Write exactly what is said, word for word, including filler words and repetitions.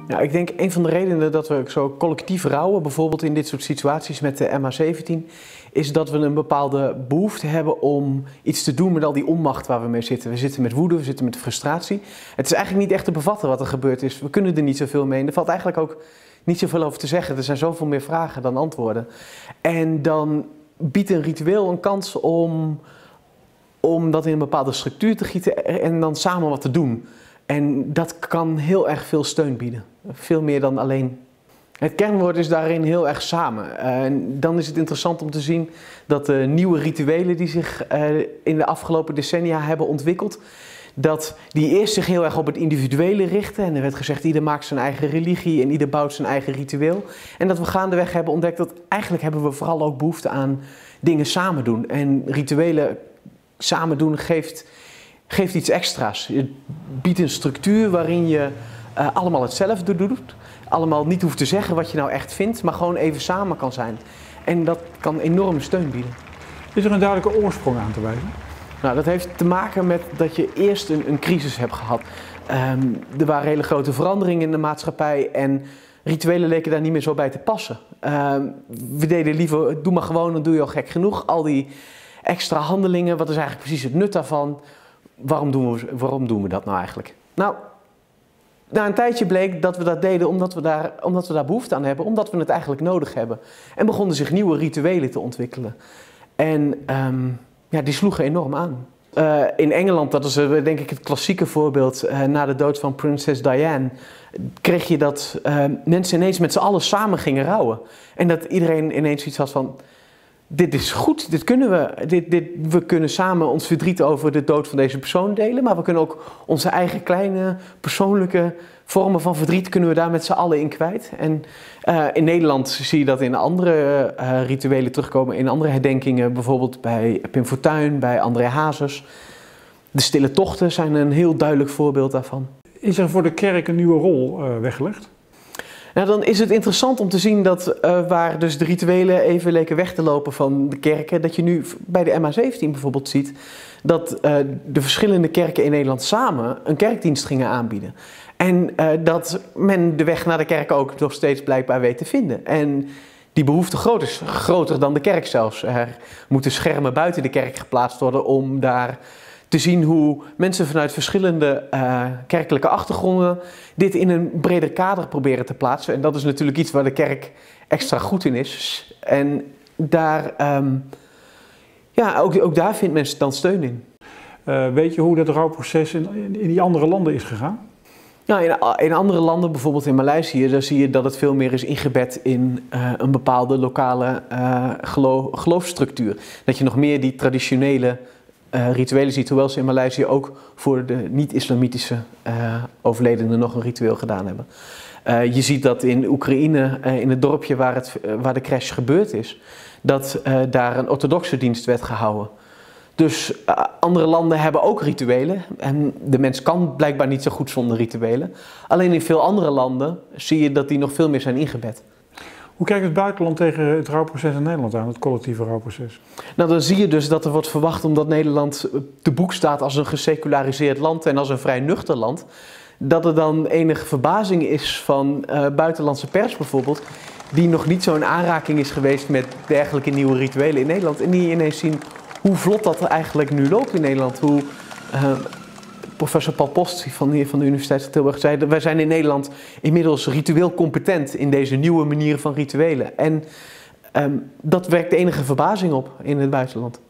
Ja, ik denk een van de redenen dat we zo collectief rouwen, bijvoorbeeld in dit soort situaties met de M H zeventien, is dat we een bepaalde behoefte hebben om iets te doen met al die onmacht waar we mee zitten. We zitten met woede, we zitten met frustratie. Het is eigenlijk niet echt te bevatten wat er gebeurd is. We kunnen er niet zoveel mee en er valt eigenlijk ook niet zoveel over te zeggen. Er zijn zoveel meer vragen dan antwoorden. En dan biedt een ritueel een kans om, om dat in een bepaalde structuur te gieten en dan samen wat te doen. En dat kan heel erg veel steun bieden. Veel meer dan alleen. Het kernwoord is daarin heel erg samen. En dan is het interessant om te zien dat de nieuwe rituelen die zich in de afgelopen decennia hebben ontwikkeld, dat die eerst zich heel erg op het individuele richten. En er werd gezegd, ieder maakt zijn eigen religie en ieder bouwt zijn eigen ritueel. En dat we gaandeweg hebben ontdekt dat eigenlijk hebben we vooral ook behoefte aan dingen samen doen. En rituelen samen doen geeft, geeft iets extra's. Het biedt een structuur waarin je uh, allemaal hetzelfde doet. Allemaal niet hoeft te zeggen wat je nou echt vindt, maar gewoon even samen kan zijn. En dat kan enorme steun bieden. Is er een duidelijke oorsprong aan te wijzen? Nou, dat heeft te maken met dat je eerst een, een crisis hebt gehad. Um, er waren hele grote veranderingen in de maatschappij en rituelen leken daar niet meer zo bij te passen. Um, we deden liever, doe maar gewoon, dan doe je al gek genoeg. Al die extra handelingen, wat is eigenlijk precies het nut daarvan? Waarom doen we, waarom doen we dat nou eigenlijk? Nou, na een tijdje bleek dat we dat deden omdat we, daar, omdat we daar behoefte aan hebben, omdat we het eigenlijk nodig hebben. En begonnen zich nieuwe rituelen te ontwikkelen. En um, ja, die sloegen enorm aan. Uh, in Engeland, dat is uh, denk ik het klassieke voorbeeld, uh, na de dood van prinses Diana, kreeg je dat uh, mensen ineens met z'n allen samen gingen rouwen. En dat iedereen ineens iets had van, dit is goed, dit kunnen we. Dit, dit, we kunnen samen ons verdriet over de dood van deze persoon delen, maar we kunnen ook onze eigen kleine persoonlijke vormen van verdriet kunnen we daar met z'n allen in kwijt. En uh, in Nederland zie je dat in andere uh, rituelen terugkomen, in andere herdenkingen, bijvoorbeeld bij Pim Fortuyn, bij André Hazes. De stille tochten zijn een heel duidelijk voorbeeld daarvan. Is er voor de kerk een nieuwe rol uh, weggelegd? Nou, dan is het interessant om te zien dat uh, waar dus de rituelen even leken weg te lopen van de kerken, dat je nu bij de M H zeventien bijvoorbeeld ziet dat uh, de verschillende kerken in Nederland samen een kerkdienst gingen aanbieden. En uh, dat men de weg naar de kerk ook nog steeds blijkbaar weet te vinden. En die behoefte groot is, groter dan de kerk zelfs. Er moeten schermen buiten de kerk geplaatst worden om daar te zien hoe mensen vanuit verschillende uh, kerkelijke achtergronden dit in een breder kader proberen te plaatsen. En dat is natuurlijk iets waar de kerk extra goed in is. En daar, um, ja, ook, ook daar vindt men dan steun in. Uh, weet je hoe dat rouwproces in, in die andere landen is gegaan? Nou, in, in andere landen, bijvoorbeeld in Maleisië, daar zie je dat het veel meer is ingebed in uh, een bepaalde lokale uh, geloof, geloofsstructuur. Dat je nog meer die traditionele uh, rituelen ziet, hoewel ze in Maleisië ook voor de niet-islamitische uh, overledenen nog een ritueel gedaan hebben. Uh, je ziet dat in Oekraïne, uh, in het dorpje waar, het, uh, waar de crash gebeurd is, dat uh, daar een orthodoxe dienst werd gehouden. Dus uh, andere landen hebben ook rituelen en de mens kan blijkbaar niet zo goed zonder rituelen. Alleen in veel andere landen zie je dat die nog veel meer zijn ingebed. Hoe kijkt het buitenland tegen het rouwproces in Nederland aan, het collectieve rouwproces? Nou, dan zie je dus dat er wordt verwacht, omdat Nederland te boek staat als een geseculariseerd land en als een vrij nuchter land, dat er dan enige verbazing is van uh, buitenlandse pers bijvoorbeeld, die nog niet zo in aanraking is geweest met dergelijke nieuwe rituelen in Nederland en die ineens zien hoe vlot dat er eigenlijk nu loopt in Nederland. Hoe uh, professor Paul Post van, hier van de Universiteit van Tilburg zei, wij zijn in Nederland inmiddels ritueel competent in deze nieuwe manieren van rituelen. En um, dat werkt de enige verbazing op in het buitenland.